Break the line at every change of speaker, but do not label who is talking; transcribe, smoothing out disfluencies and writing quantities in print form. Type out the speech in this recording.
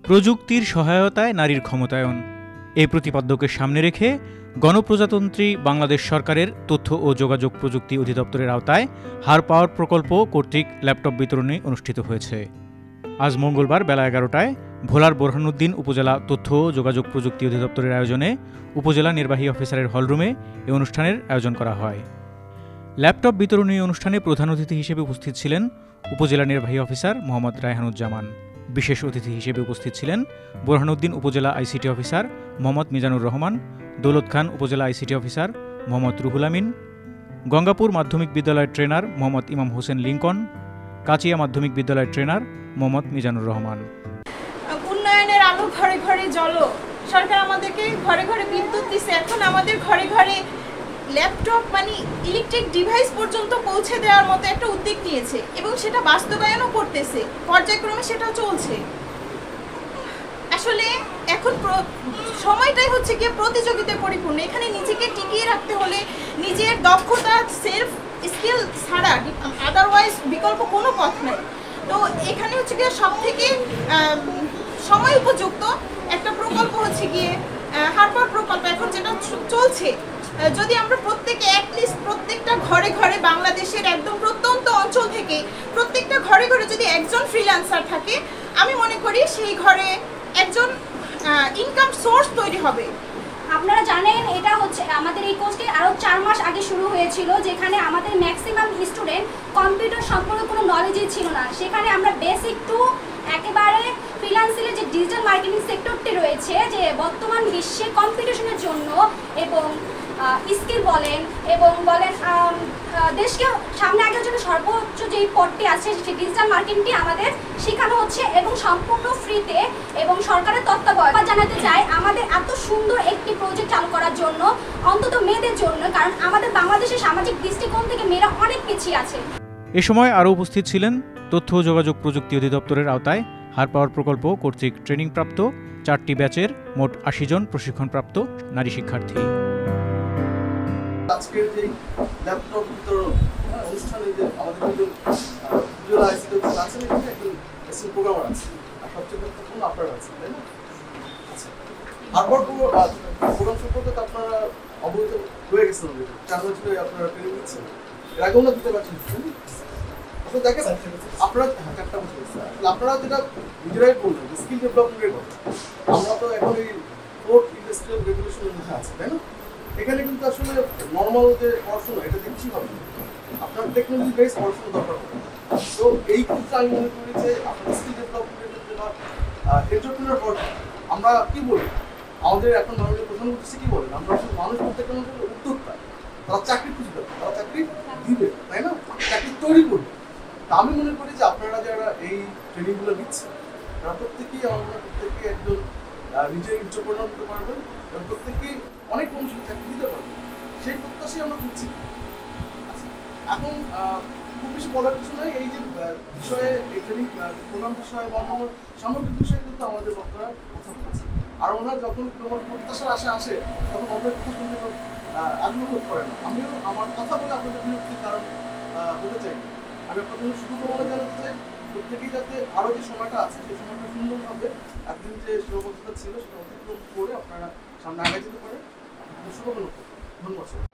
প্রযুক্তির সহায়তায় নারীর ক্ষমতায়ন এই প্রতিপাদ্যকে সামনে রেখে গণপ্রজাতন্ত্রী বাংলাদেশ সরকারের তথ্য ও যোগাযোগ প্রযুক্তি অধিদপ্তরের আওতায় হার পাওয়ার প্রকল্প কর্তৃক ল্যাপটপ বিতরণী অনুষ্ঠিত হয়েছে। আজ মঙ্গলবার বেলা ১১টায় ভোলার বোরহানউদ্দিন উপজেলা তথ্য ও যোগাযোগ প্রযুক্তি অধিদপ্তরের আয়োজনে উপজেলা নির্বাহী অফিসারের হলরুমে এই অনুষ্ঠানের আয়োজন করা হয়। ল্যাপটপ বিতরণী অনুষ্ঠানে প্রধান অতিথি হিসেবে উপস্থিত ছিলেন উপজেলা নির্বাহী অফিসার মোহাম্মদ রায়হানুজ্জামান। বিশেষ অতিথি হিসেবে উপস্থিত ছিলেন বোরহানউদ্দিন উপজেলা আইসিটি অফিসার মোহাম্মদ মিজানুর রহমান, দৌলত খান উপজেলা আইসিটি অফিসার মোহাম্মদ রুহুল আমিন, গঙ্গাপুর মাধ্যমিক বিদ্যালয়ের ট্রেনার মোহাম্মদ ইমাম হোসেন লিঙ্কন, কাচিয়া মাধ্যমিক বিদ্যালয়ের ট্রেনার মোহাম্মদ মিজানুর রহমান।
উন্নয়নের আলো ঘরে ঘরে জ্বলো, সরকার আমাদেরকে ঘরে ঘরে বিদ্যুৎ দিচ্ছে, এখন আমাদের ঘরে ঘরে ল্যাপটপ মানে ইলেকট্রিক ডিভাইস পর্যন্ত পৌঁছে দেওয়ার মতো একটা উদ্যোগ নিয়েছে এবং সেটা বাস্তবায়নও করতেছে, পর্যায়ক্রমে সেটা চলছে। আসলে এখন সময়টাই হচ্ছে গিয়ে প্রতিযোগিতায় পরিপূর্ণ। এখানে নিজেকে টিকিয়ে রাখতে হলে নিজের দক্ষতা, সেলফ স্কিল ছাড়া আদারওয়াইজ বিকল্প কোনো পথ নেই। তো এখানে হচ্ছে গিয়ে সব থেকে সময় উপযুক্ত একটা প্রকল্প হচ্ছে গিয়ে হার পাওয়ার প্রকল্প এখন যেটা চলছে। যদি আমরা প্রত্যেকে অ্যাটলিস্ট প্রত্যেকটা ঘরে ঘরে বাংলাদেশের একদম প্রত্যন্ত অঞ্চল থেকে প্রত্যেকটা ঘরে ঘরে যদি একজন ফ্রিল্যান্সার থাকে, আমি মনে করি সেই ঘরে একজন ইনকাম সোর্স তৈরি হবে।
আপনারা জানেন এটা হচ্ছে আমাদের এই কোর্সটি আরও 4 মাস আগে শুরু হয়েছিল, যেখানে আমাদের ম্যাক্সিমাম স্টুডেন্ট কম্পিউটার সম্পর্কে কোনো নলেজই ছিল না। সেখানে আমরা বেসিক টু একেবারে ফ্রিল্যান্সিংয়ের যে ডিজিটাল মার্কেটিং সেক্টরটি রয়েছে, যে বর্তমান বিশ্বে কম্পিটিশনের জন্য এবং স্কিল বলেন এবং দেশকে সামনে আগার জন্য সর্বোচ্চ যেই পথটি আছে সেই ডিজিটাল মার্কেটিংটি আমাদের শেখানো হচ্ছে এবং সম্পূর্ণ ফ্রিতে এবং সরকারের তত্ত্বাবধানে। জানাতে চাই আমাদের এত সুন্দর একটি প্রজেক্ট চালু করার জন্য, অন্তত মেয়েদের জন্য, কারণ আমাদের বাংলাদেশের সামাজিক দৃষ্টিকোণ থেকে মেয়েরা অনেক পিছিয়ে আছে।
এ সময় আরও উপস্থিত ছিলেন তথ্য ও যোগাযোগ প্রযুক্তি অধিদপ্তরের আওতায় হার পাওয়ার প্রকল্প কর্তৃক ট্রেনিংপ্রাপ্ত 4টি ব্যাচের মোট 80 জন প্রশিক্ষণপ্রাপ্ত নারী শিক্ষার্থী।
আজকের যে ল্যাপটপ বিতরণ অনুষ্ঠানে যে আমাদের কিন্তু আইসিটি আছে, এখানে একজন এসএম প্রোগ্রামার আছে আর সবচেয়ে গুরুত্বপূর্ণ আপনারা আছেন, তাই না? হারবার প্রোগ্রাম সম্পর্কে তো আপনারা অবগত হয়ে গেছেন, 4 বছরে আপনারা ট্রেনিং নিচ্ছেন, এর আগেও না দিতে পারছেন। আসলে দেখেন আপনারা 4টা বছর আপনারা যেটা নিজেরাই বললেন স্কিল ডেভেলপমেন্টের কথা, আমরা তো এখন এই 4th ইন্ডাস্ট্রিয়াল রেভলিউশনের মধ্যে আছি, তাই না? এখানে কিন্তু আসলে নর্মাল যে পড়াশোনা এটা দেখছি হবে, আপনার টেকনোলজি বেস পড়াশোনা দরকার হবে। তো এই ক্ষেত্রে আমি মনে করি যে আপনার স্কিল ডেভেলপমেন্টের ক্ষেত্রে বা এন্টারপ্রেনার হওয়ার আমরা কি বলি, আমাদের এখন মাননীয় প্রধানমন্ত্রী কি বলেন, আমরা আসলে মানুষ প্রত্যেকটা মানুষের উদ্যোক্তা, তারা চাকরি খুঁজবে, তারা চাকরি দিবে, তাই না? চাকরি তৈরি করবে। তা আমি মনে করি যে আপনারা যারা এই ট্রেনিংগুলো নিচ্ছেন তারা প্রত্যেকেই একজন নিজের এন্টারপ্রেনার হতে পারবেন এবং প্রত্যেকেই অনেক মানুষের চাকরি দিতে পারবে, সেই প্রত্যাশাই আমরা করছি। এখন খুব বেশি বলার কিছু নয়, এই যে বিষয়ে এই ট্রেনিং প্রোগ্রাম বিষয়ে বা অন্যান্য সামগ্রিক বিষয়ে কিন্তু আমাদের বক্তারা কথা বলছে। আর ওনারা যখন তোমার প্রত্যাশার আশা আসে তখন অন্যের কথা শুনতে আগ্রহ বোধ করে না। আমিও আমার কথা বলে আপনাদের বিরক্তির কারণ হতে চাই। আমি আপনাদের শুধু বলে জানাতে চাই প্রত্যেকেই যাতে আরও যে সময়টা আছে সেই সময়টা সুন্দরভাবে একদিন যে সীমাবদ্ধতা ছিল সেটা অতিক্রম করে আপনারা সামনে আগে যেতে পারে। শুভকামনা, ধন্যবাদ।